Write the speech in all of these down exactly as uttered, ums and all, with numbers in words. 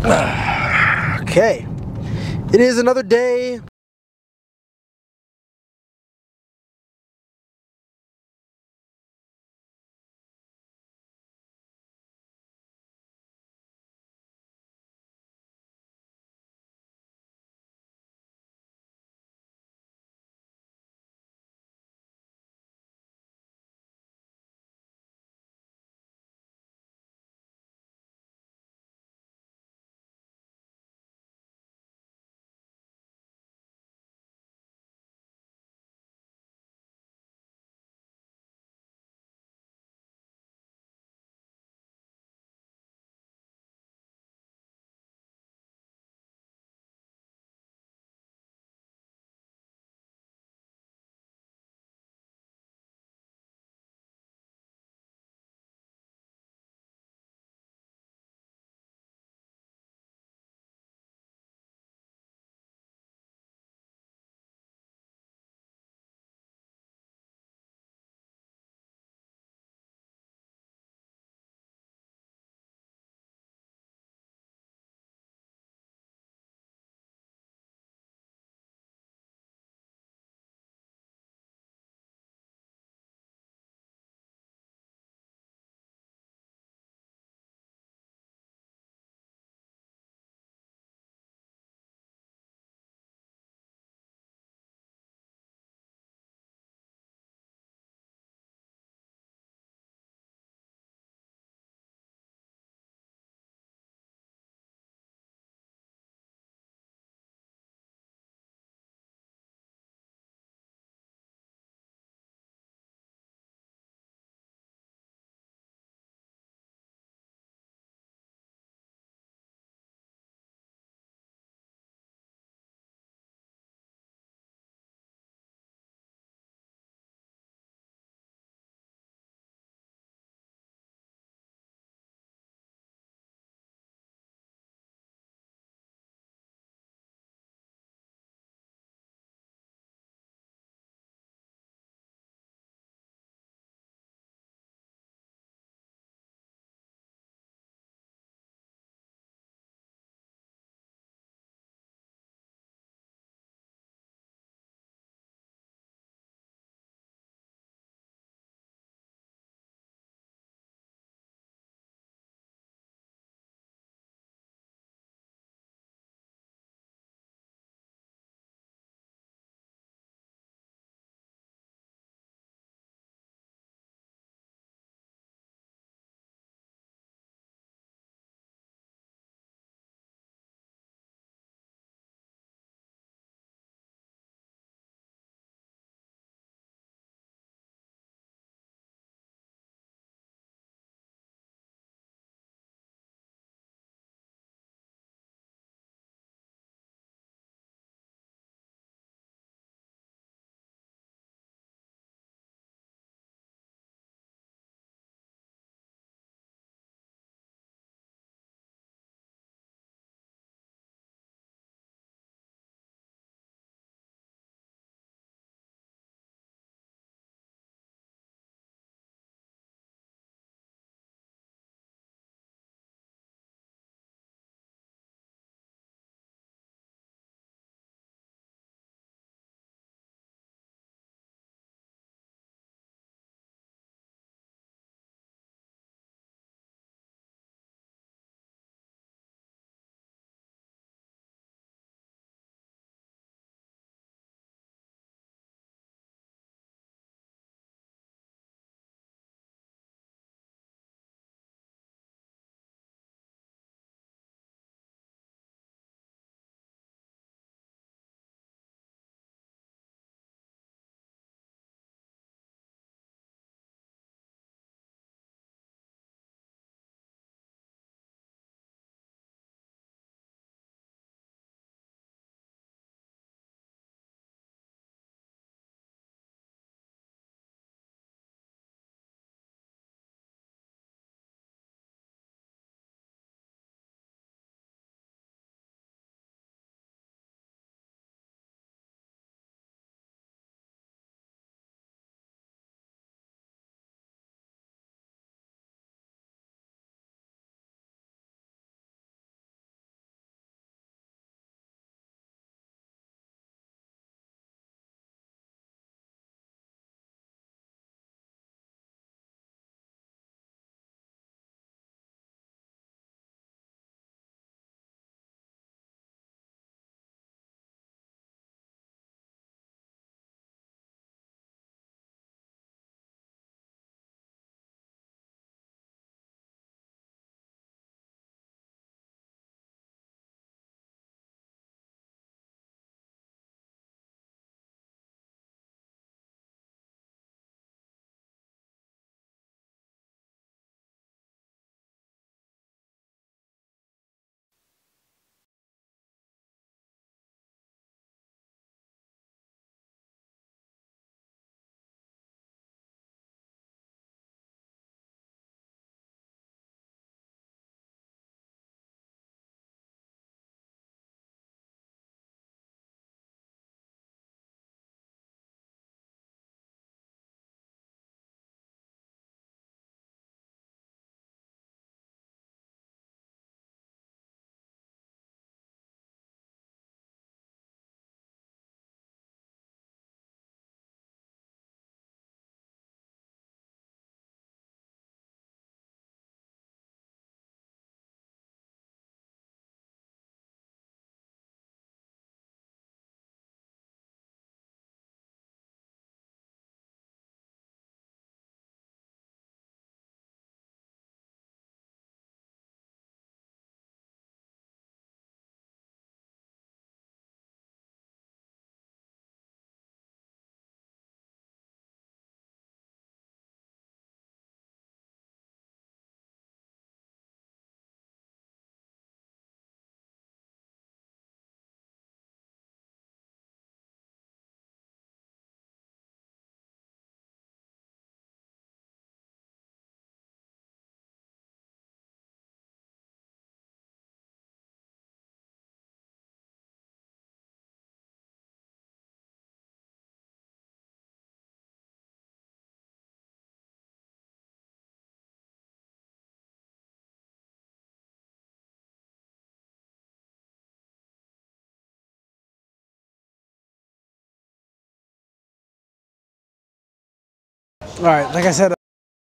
Okay. It is another day. All right, like I said.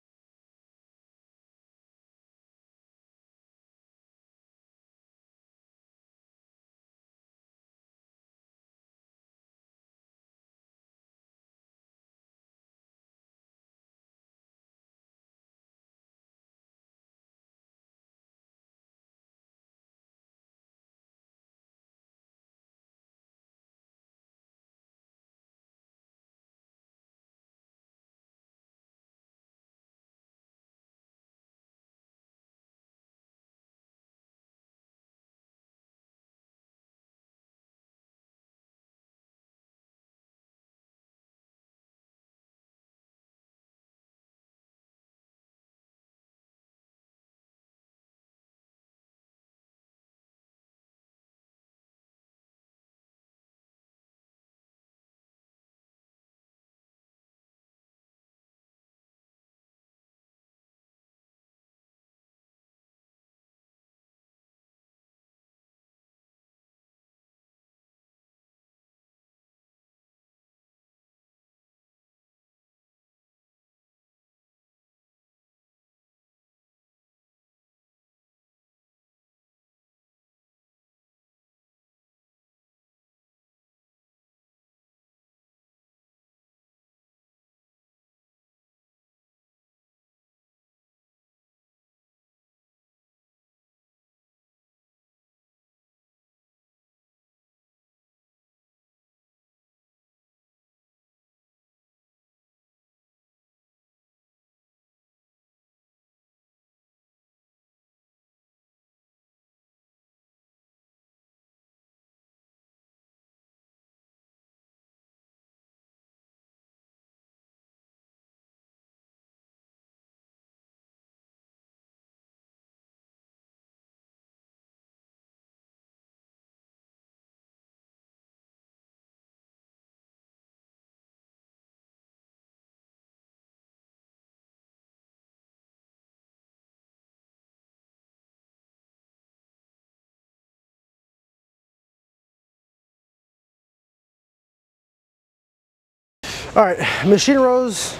All right, machine rows.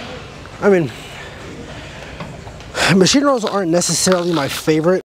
I mean, machine rows aren't necessarily my favorite.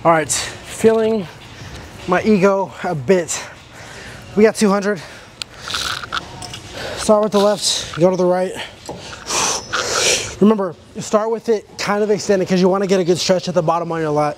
All right, feeling my ego a bit. We got two hundred. Start with the left, go to the right. Remember, start with it kind of extended because you want to get a good stretch at the bottom on your lat.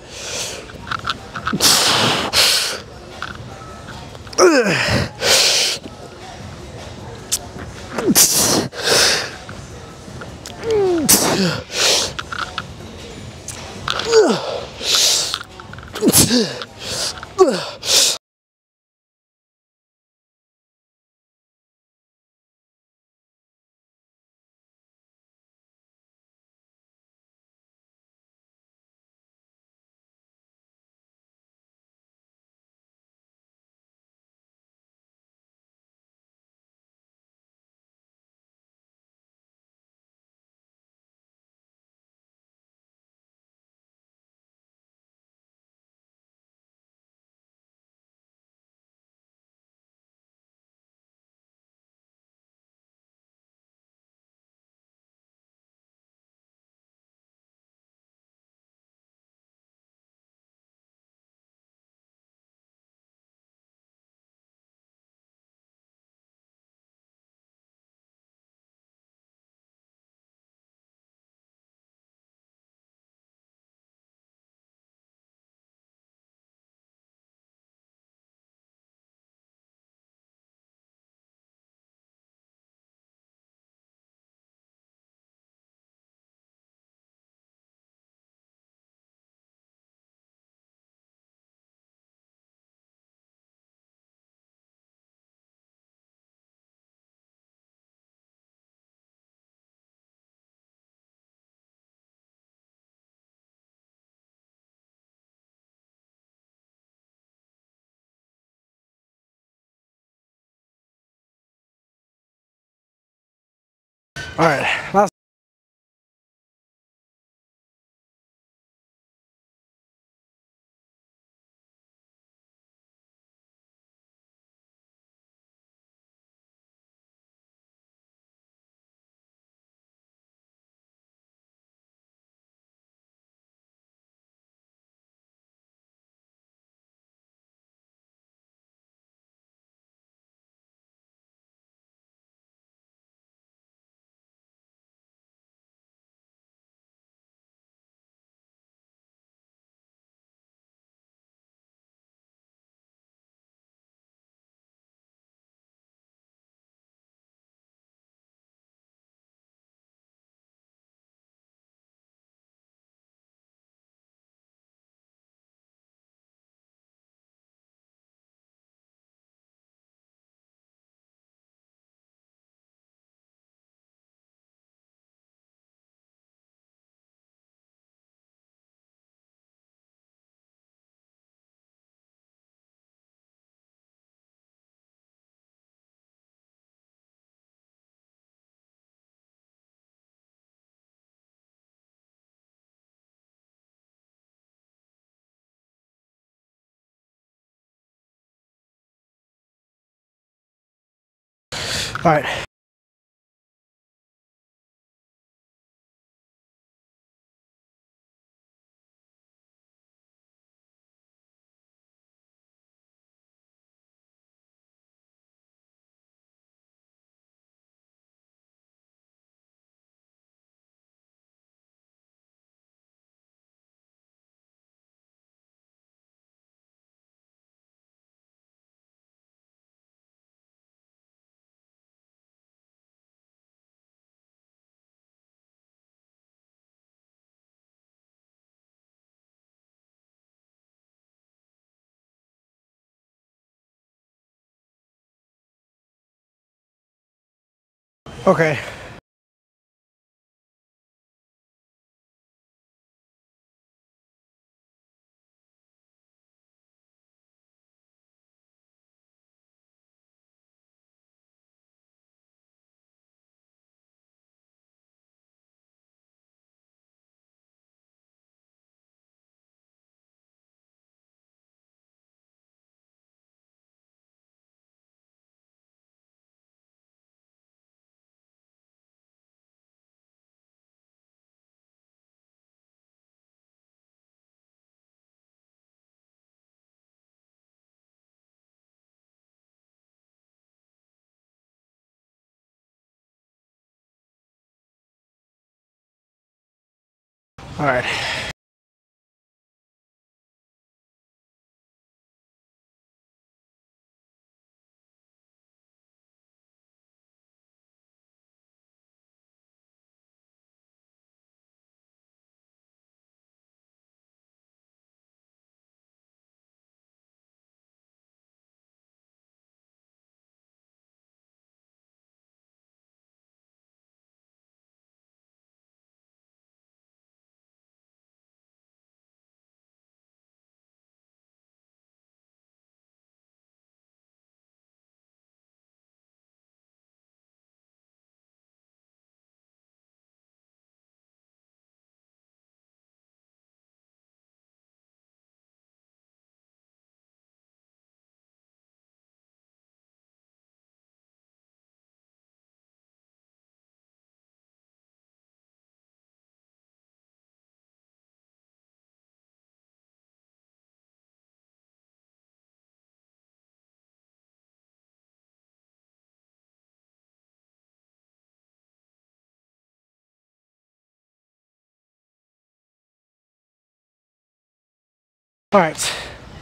All right, last. All right. Okay. All right. All right.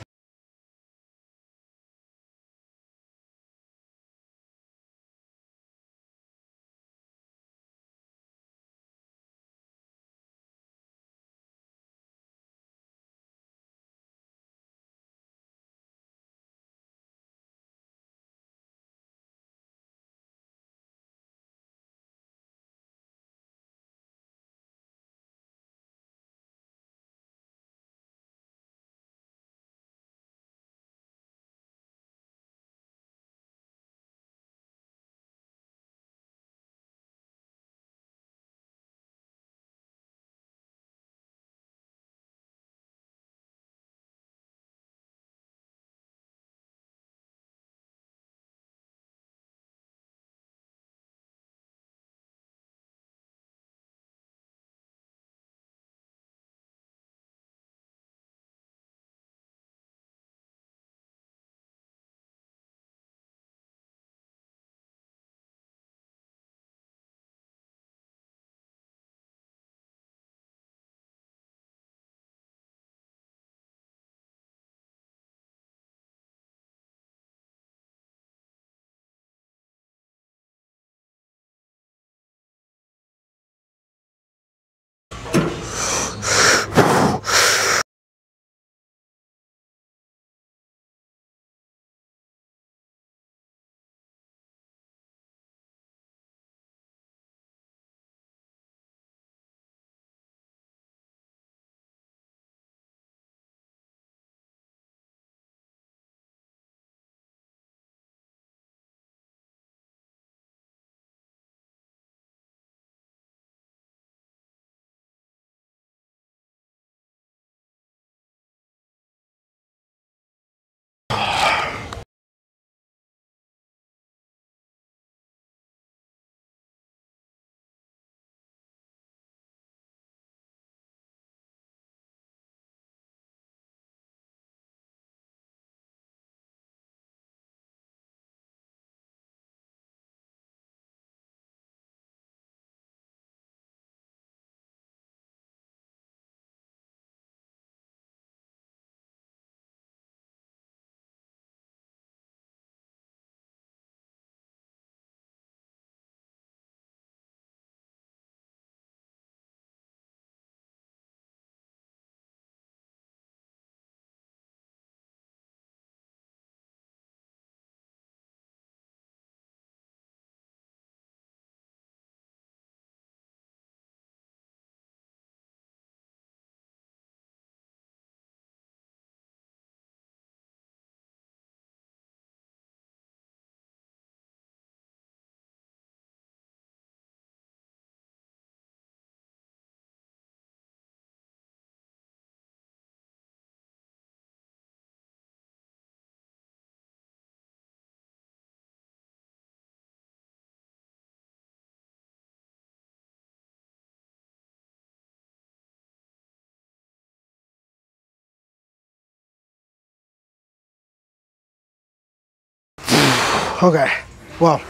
Okay, well,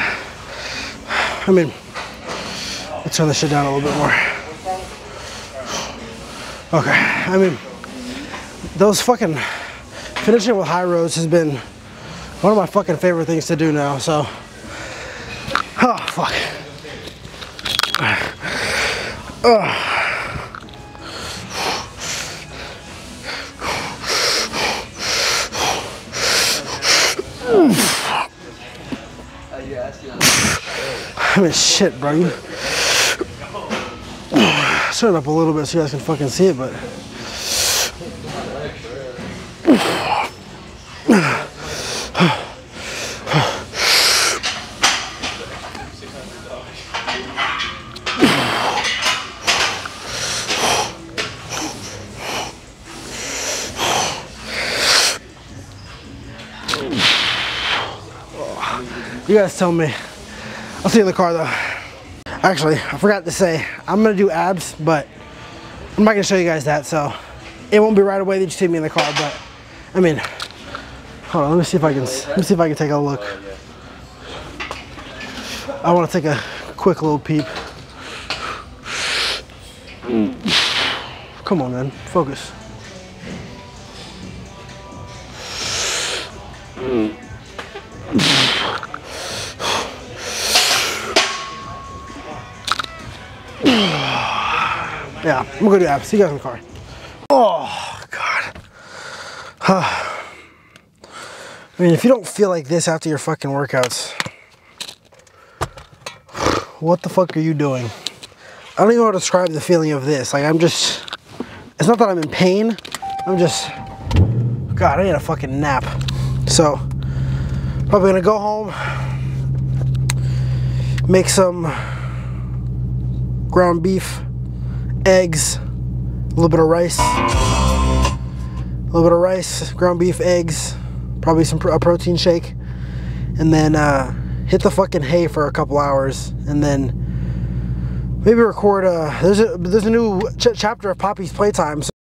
I mean, let's turn this shit down a little bit more. Okay, I mean, those fucking, finishing with high roads has been one of my fucking favorite things to do now, so. Oh, fuck. Ugh. I mean, shit, bro. You shut it up a little bit so you guys can fucking see it, but. You guys tell me. I'll see you in the car though. Actually, I forgot to say, I'm gonna do abs, but I'm not gonna show you guys that, so it won't be right away that you see me in the car, but I mean, hold on, let me see if I can, let me see if I can take a look. I wanna take a quick little peep. Come on, man, focus. Yeah, I'm gonna go do abs. See you guys in the car. Oh, God. I mean, if you don't feel like this after your fucking workouts, what the fuck are you doing? I don't even know how to describe the feeling of this. Like, I'm just, it's not that I'm in pain. I'm just, God, I need a fucking nap. So, probably gonna go home, make some ground beef, eggs, a little bit of rice, a little bit of rice, ground beef, eggs, probably some pro a protein shake, and then uh, hit the fucking hay for a couple hours, and then maybe record a, there's a, there's a new ch chapter of Poppy's Playtime. So